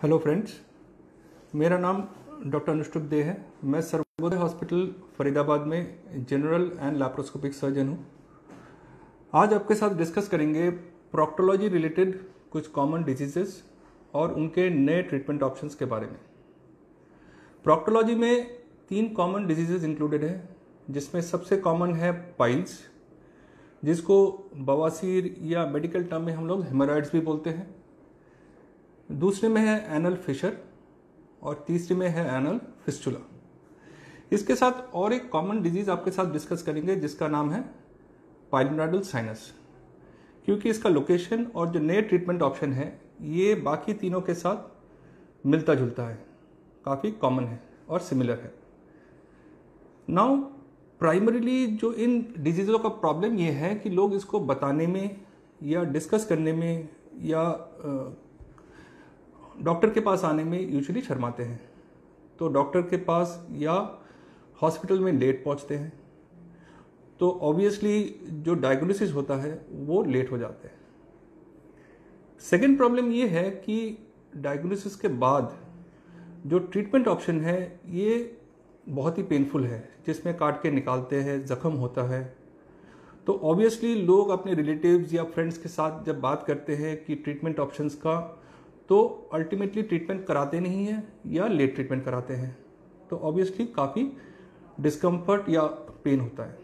Hello friends, मेरा नाम doctor अनुष्टुप दे है। मैं सर्वोदय हॉस्पिटल फरीदाबाद में जनरल एंड लैप्रोस्कोपिक सर्जन हूँ। आज आपके साथ डिस्कस करेंगे प्रोक्टोलॉजी रिलेटेड कुछ कॉमन डिजीजेस और उनके नए ट्रीटमेंट ऑप्शंस के बारे में। प्रोक्टोलॉजी में 3 कॉमन डिजीजेस इंक्लूडेड है, जिसमें सबसे कॉमन है पाइल्स, जिसको बवासीर या मेडिकल टर्म में हम लोग हेमोरॉइड्स भी बोलते हैं। दूसरे में है एनल फिशर और तीसरे में है एनल फिस्टुला। इसके साथ और एक कॉमन डिजीज आपके साथ डिस्कस करेंगे जिसका नाम है पाइलोनोडल साइनस, क्योंकि इसका लोकेशन और जो नए ट्रीटमेंट ऑप्शन है ये बाकी तीनों के साथ मिलता जुलता है, काफ़ी कॉमन है और सिमिलर है। नाउ प्राइमरीली जो इन डिजीज़ों का प्रॉब्लम ये है कि लोग इसको बताने में या डिस्कस करने में या डॉक्टर के पास आने में यूजुअली शर्माते हैं, तो डॉक्टर के पास या हॉस्पिटल में लेट पहुंचते हैं, तो ऑब्वियसली जो डायग्नोसिस होता है वो लेट हो जाते हैं। सेकेंड प्रॉब्लम ये है कि डायग्नोसिस के बाद जो ट्रीटमेंट ऑप्शन है ये बहुत ही पेनफुल है, जिसमें काट के निकालते हैं, जख्म होता है। तो ऑब्वियसली लोग अपने रिलेटिव्स या फ्रेंड्स के साथ जब बात करते हैं कि ट्रीटमेंट ऑप्शंस का, तो अल्टीमेटली ट्रीटमेंट कराते नहीं हैं या लेट ट्रीटमेंट कराते हैं, तो ऑब्वियसली काफ़ी डिस्कम्फर्ट या पेन होता है।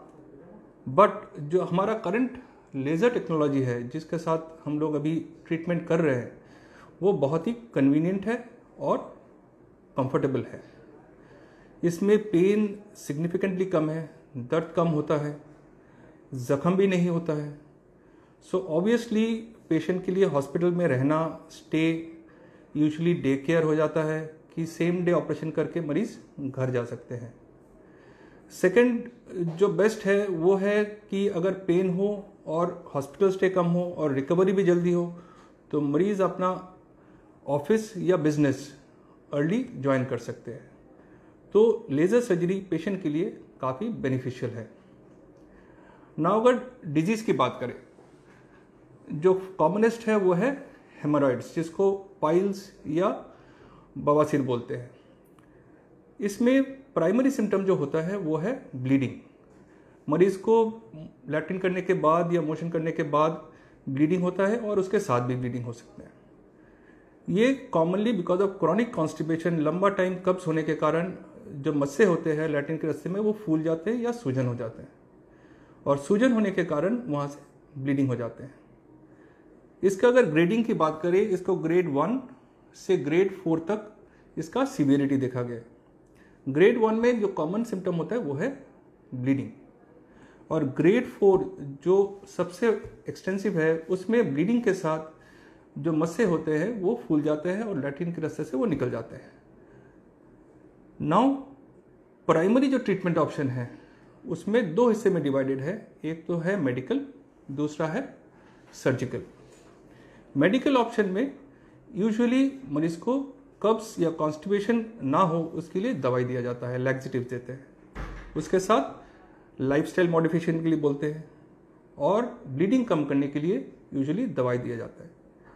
बट जो हमारा करंट लेज़र टेक्नोलॉजी है जिसके साथ हम लोग अभी ट्रीटमेंट कर रहे हैं, वो बहुत ही कन्वीनियंट है और कंफर्टेबल है। इसमें पेन सिग्निफिकेंटली कम है, दर्द कम होता है, ज़ख्म भी नहीं होता है। सो ऑब्वियसली पेशेंट के लिए हॉस्पिटल में रहना, स्टे यूजुअली डे केयर हो जाता है कि सेम डे ऑपरेशन करके मरीज घर जा सकते हैं। सेकंड जो बेस्ट है वो है कि अगर पेन हो और हॉस्पिटल स्टे कम हो और रिकवरी भी जल्दी हो, तो मरीज अपना ऑफिस या बिजनेस अर्ली ज्वाइन कर सकते हैं। तो लेज़र सर्जरी पेशेंट के लिए काफ़ी बेनिफिशियल है। नाउ अगर डिजीज़ की बात करें, जो कॉमनेस्ट है वो है हेमोरॉइड्स, जिसको पाइल्स या बवासीर बोलते हैं। इसमें प्राइमरी सिम्टम जो होता है वो है ब्लीडिंग। मरीज को लैट्रिन करने के बाद या मोशन करने के बाद ब्लीडिंग होता है और उसके साथ भी ब्लीडिंग हो सकते हैं। ये commonly because of chronic constipation, लंबा टाइम कब्ज होने के कारण जो मस्से होते हैं लैट्रिन के रास्ते में वो फूल जाते हैं या सूजन हो जाते हैं, और सूजन होने के कारण वहाँ से ब्लीडिंग हो जाते हैं। इसका अगर ग्रेडिंग की बात करें, इसको ग्रेड 1 से ग्रेड 4 तक इसका सीवियरिटी देखा गया है। ग्रेड 1 में जो कॉमन सिम्टम होता है वो है ब्लीडिंग, और ग्रेड 4 जो सबसे एक्सटेंसिव है उसमें ब्लीडिंग के साथ जो मस्से होते हैं वो फूल जाते हैं और लैट्रिन के रास्ते से वो निकल जाते हैं। नाउ प्राइमरी जो ट्रीटमेंट ऑप्शन है उसमें 2 हिस्से में डिवाइडेड है, एक तो है मेडिकल, दूसरा है सर्जिकल। मेडिकल ऑप्शन में यूजुअली मरीज को कब्ज या कॉन्स्टिपेशन ना हो उसके लिए दवाई दिया जाता है, लैक्सेटिव देते हैं। उसके साथ लाइफस्टाइल मॉडिफिकेशन के लिए बोलते हैं, और ब्लीडिंग कम करने के लिए यूजुअली दवाई दिया जाता है।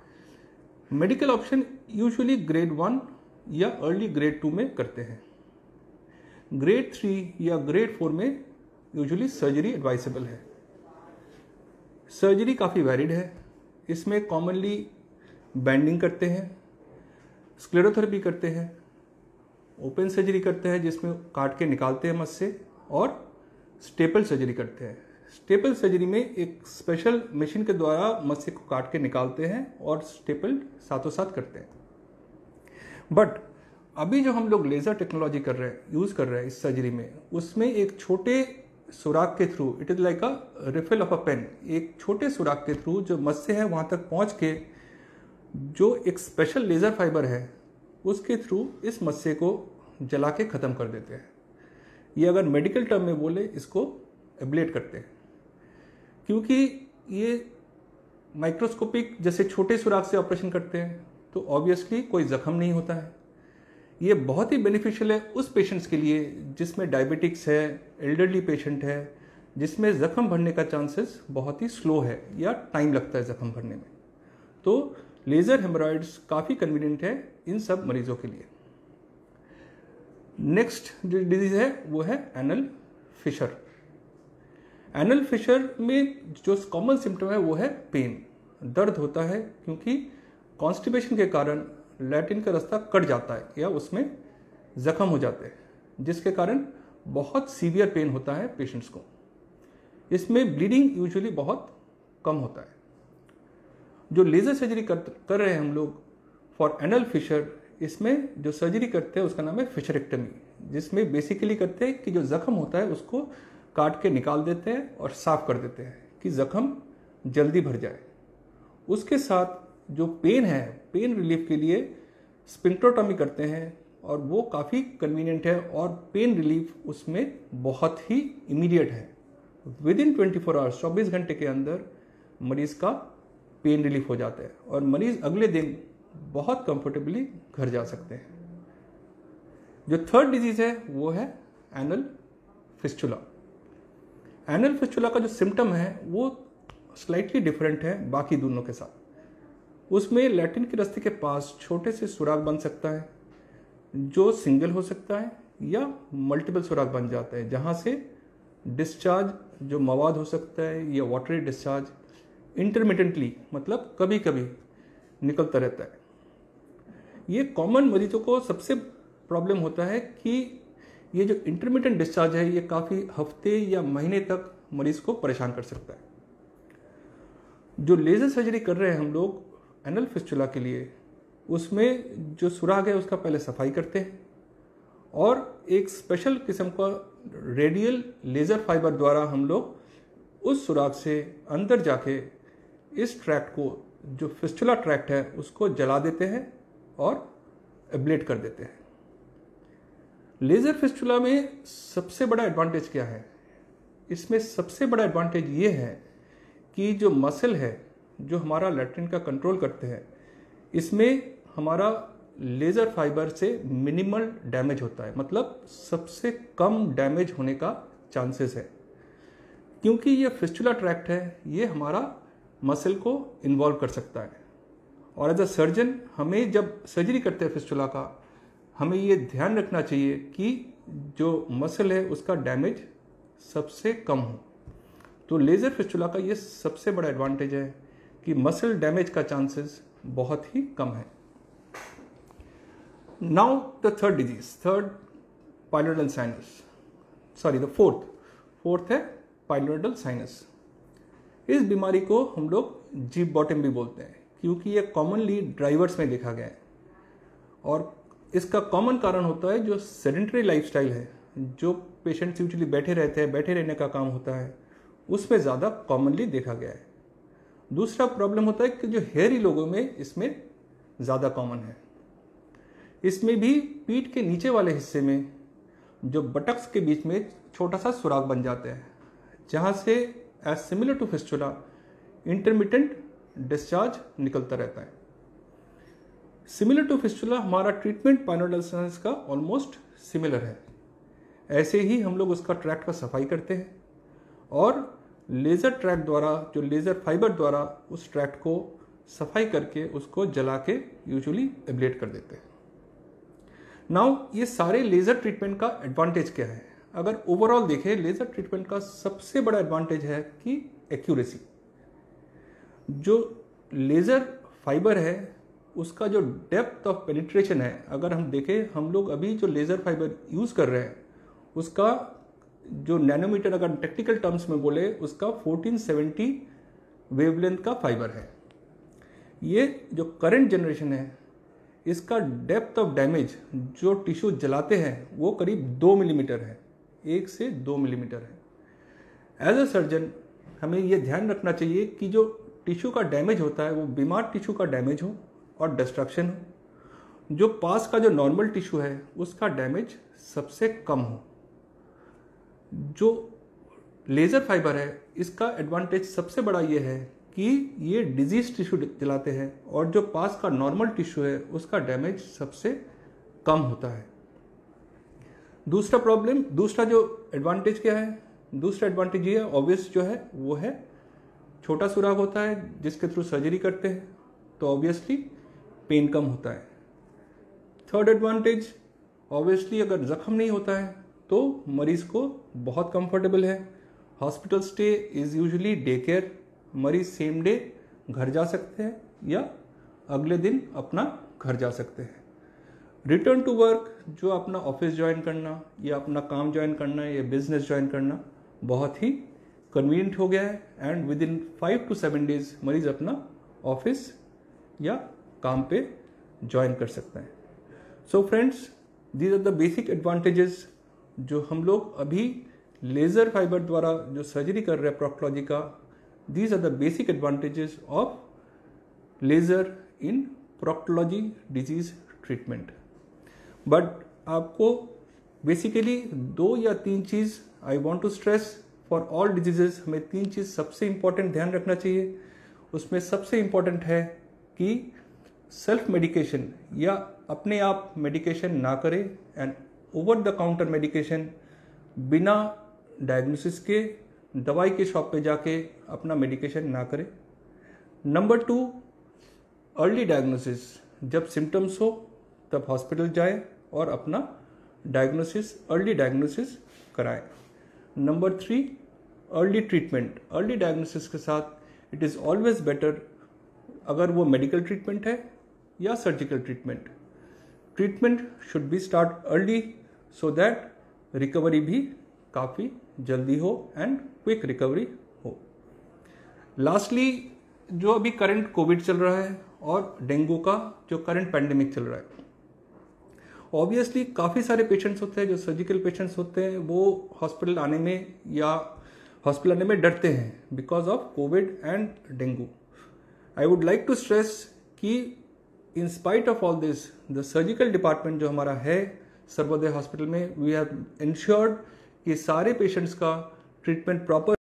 मेडिकल ऑप्शन यूजुअली ग्रेड 1 या अर्ली ग्रेड 2 में करते हैं। ग्रेड 3 या ग्रेड 4 में यूजुअली सर्जरी एडवाइसेबल है। सर्जरी काफ़ी वैरिड है। इसमें कॉमनली बैंडिंग करते हैं, स्क्लेरोथेरेपी करते हैं, ओपन सर्जरी करते हैं जिसमें काट के निकालते हैं मस्से, और स्टेपल सर्जरी करते हैं। स्टेपल सर्जरी में एक स्पेशल मशीन के द्वारा मस्से को काट के निकालते हैं और स्टेपल साथों साथ करते हैं। बट अभी जो हम लोग लेज़र टेक्नोलॉजी कर रहे हैं, यूज़ कर रहे हैं इस सर्जरी में, उसमें एक छोटे सुराख के through, it is like a refill of a pen, एक छोटे सुराख के थ्रू जो मस्से है वहाँ तक पहुँच के जो एक स्पेशल लेज़र फाइबर है उसके थ्रू इस मस्से को जला के ख़त्म कर देते हैं। ये अगर मेडिकल टर्म में बोले इसको एब्लेट करते हैं, क्योंकि ये माइक्रोस्कोपिक जैसे छोटे सुराख से ऑपरेशन करते हैं तो ऑब्वियसली कोई जख्म नहीं होता है। ये बहुत ही बेनिफिशियल है उस पेशेंट्स के लिए जिसमें डायबिटिक्स है, एल्डरली पेशेंट है, जिसमें जख्म भरने का चांसेस बहुत ही स्लो है या टाइम लगता है जख्म भरने में। तो लेज़र हेमरॉइड्स काफ़ी कन्वीनियंट है इन सब मरीजों के लिए। नेक्स्ट जो डिजीज है वो है एनल फिशर। एनल फिशर में जो कॉमन सिम्टम है वो है पेन, दर्द होता है क्योंकि कॉन्स्टिपेशन के कारण लैट्रिन का रास्ता कट जाता है या उसमें जख्म हो जाते हैं, जिसके कारण बहुत सीवियर पेन होता है पेशेंट्स को। इसमें ब्लीडिंग यूजुअली बहुत कम होता है। जो लेज़र सर्जरी कर रहे हैं हम लोग फॉर एनल फिशर, इसमें जो सर्जरी करते हैं उसका नाम है फिशरेक्टमी, जिसमें बेसिकली करते हैं कि जो जख्म होता है उसको काट के निकाल देते हैं और साफ कर देते हैं कि जख्म जल्दी भर जाए। उसके साथ जो पेन है, पेन रिलीफ के लिए स्पिंक्टोटॉमी करते हैं और वो काफ़ी कन्वीनियंट है और पेन रिलीफ उसमें बहुत ही इमीडिएट है। विद इन 24 आवर्स, 24 घंटे के अंदर मरीज का पेन रिलीफ हो जाता है और मरीज अगले दिन बहुत कंफर्टेबली घर जा सकते हैं। जो थर्ड डिजीज है वो है एनल फिस्टुला। एनल फिस्टुला का जो सिम्टम है वो स्लाइटली डिफरेंट है बाकी दोनों के साथ। उसमें लैट्रिन के रास्ते के पास छोटे से सुराख बन सकता है, जो सिंगल हो सकता है या मल्टीपल सुराख बन जाता है, जहाँ से डिस्चार्ज जो मवाद हो सकता है या वाटरी डिस्चार्ज इंटरमिटेंटली, मतलब कभी कभी निकलता रहता है। ये कॉमन मरीजों को सबसे प्रॉब्लम होता है कि ये जो इंटरमिटेंट डिस्चार्ज है ये काफ़ी हफ्ते या महीने तक मरीज को परेशान कर सकता है। जो लेज़र सर्जरी कर रहे हैं हम लोग एनल फिस्टुला के लिए, उसमें जो सुराख है उसका पहले सफाई करते हैं और एक स्पेशल किस्म का रेडियल लेज़र फाइबर द्वारा हम लोग उस सुराख से अंदर जाके इस ट्रैक्ट को, जो फिस्टुला ट्रैक्ट है, उसको जला देते हैं और एब्लेट कर देते हैं। लेज़र फिस्टुला में सबसे बड़ा एडवांटेज क्या है? इसमें सबसे बड़ा एडवांटेज ये है कि जो मसल है जो हमारा लैट्रिन का कंट्रोल करते हैं, इसमें हमारा लेज़र फाइबर से मिनिमल डैमेज होता है, मतलब सबसे कम डैमेज होने का चांसेस है। क्योंकि ये फिस्टुला ट्रैक्ट है, ये हमारा मसल को इन्वॉल्व कर सकता है। और एज अ सर्जन हमें जब सर्जरी करते हैं फिस्टुला का, हमें ये ध्यान रखना चाहिए कि जो मसल है उसका डैमेज सबसे कम हो। तो लेज़र फिस्टुला का ये सबसे बड़ा एडवांटेज है कि मसल डैमेज का चांसेस बहुत ही कम है। Now the third disease, pilonidal sinus, sorry the fourth है पाइलोइडल साइनस। इस बीमारी को हम लोग जीप बॉटम भी बोलते हैं क्योंकि ये कॉमनली ड्राइवर्स में देखा गया है और इसका कॉमन कारण होता है जो सेडेंटरी लाइफस्टाइल है, जो पेशेंट्स यूजुअली बैठे रहते हैं, बैठे रहने का काम होता है, उसमें ज़्यादा कॉमनली देखा गया है। दूसरा प्रॉब्लम होता है कि जो हेयरी लोगों में इसमें ज़्यादा कॉमन है। इसमें भी पीठ के नीचे वाले हिस्से में जो बटक्स के बीच में छोटा सा सुराख बन जाते हैं, जहाँ से as similar to fistula intermittent discharge निकलता रहता है। सिमिलर टू फिस्टुला हमारा ट्रीटमेंट पाइलोइडल साइनस का ऑलमोस्ट सिमिलर है। ऐसे ही हम लोग उसका ट्रैक्ट का सफाई करते हैं और लेज़र ट्रैक्ट द्वारा, जो लेज़र फाइबर द्वारा उस ट्रैक्ट को सफाई करके उसको जला के यूजुअली एब्लेट कर देते हैं। नाउ ये सारे लेज़र ट्रीटमेंट का एडवांटेज क्या है? अगर ओवरऑल देखें, लेज़र ट्रीटमेंट का सबसे बड़ा एडवांटेज है कि एक्यूरेसी। जो लेज़र फाइबर है उसका जो डेप्थ ऑफ पेनिट्रेशन है, अगर हम देखें, हम लोग अभी जो लेज़र फाइबर यूज़ कर रहे हैं उसका जो नैनोमीटर, अगर टेक्निकल टर्म्स में बोले, उसका 1470 वेवलेंथ का फाइबर है। ये जो करंट जनरेशन है इसका डेप्थ ऑफ डैमेज जो टिश्यू जलाते हैं वो करीब 2 मिलीमीटर है, 1 से 2 मिलीमीटर है। एज अ सर्जन हमें ये ध्यान रखना चाहिए कि जो टिश्यू का डैमेज होता है वो बीमार टिश्यू का डैमेज हो और डिस्ट्रक्शन हो। जो पास का जो नॉर्मल टिश्यू है उसका डैमेज सबसे कम हो। जो लेज़र फाइबर है इसका एडवांटेज सबसे बड़ा ये है कि ये डिजीज टिश्यू जलाते हैं और जो पास का नॉर्मल टिश्यू है उसका डैमेज सबसे कम होता है। दूसरा जो एडवांटेज क्या है? दूसरा एडवांटेज ये ऑब्वियस जो है वो है छोटा सुराख होता है जिसके थ्रू सर्जरी करते हैं तो ऑब्वियसली पेन कम होता है। थर्ड एडवांटेज, ऑब्वियसली अगर ज़ख्म नहीं होता है तो मरीज़ को बहुत कंफर्टेबल है। Hospital stay is usually day care, मरीज़ सेम डे घर जा सकते हैं या अगले दिन अपना घर जा सकते हैं। रिटर्न टू वर्क, जो अपना ऑफिस ज्वाइन करना या अपना काम ज्वाइन करना या बिजनेस ज्वाइन करना बहुत ही कन्वीनियंट हो गया है and within 5 to 7 days मरीज अपना ऑफिस या काम पे ज्वाइन कर सकते हैं। So friends, these are the basic advantages जो हम लोग अभी लेज़र फाइबर द्वारा जो सर्जरी कर रहे हैं प्रोक्टोलॉजी का, these are the basic advantages of laser in proctology disease treatment. But आपको बेसिकली 2 या 3 चीज़ I want to stress for all diseases, हमें 3 चीज़ सबसे इंपॉर्टेंट ध्यान रखना चाहिए। उसमें सबसे इंपॉर्टेंट है कि सेल्फ मेडिकेशन या अपने आप मेडिकेशन ना करें and over the counter medication बिना डायग्नोसिस के दवाई के शॉप पे जाके अपना मेडिकेशन ना करें। नंबर 2, अर्ली डायग्नोसिस, जब सिम्टम्स हो तब हॉस्पिटल जाए और अपना डायग्नोसिस, अर्ली डायग्नोसिस कराएं। Number 3, early treatment. Early diagnosis के साथ इट इज़ ऑलवेज बेटर, अगर वो मेडिकल ट्रीटमेंट है या surgical treatment, treatment should be start early so that recovery भी काफ़ी जल्दी हो एंड क्विक रिकवरी हो। लास्टली, जो अभी करंट कोविड चल रहा है और डेंगू का जो करंट पैंडेमिक चल रहा है, ऑब्वियसली काफ़ी सारे पेशेंट्स होते हैं जो सर्जिकल पेशेंट्स होते हैं, वो हॉस्पिटल आने में डरते हैं because of Covid and dengue. I would like to stress कि in spite of all this, the surgical department जो हमारा है सर्वोदय हॉस्पिटल में, वी हैव इंश्योर्ड कि सारे पेशेंट्स का ट्रीटमेंट प्रॉपर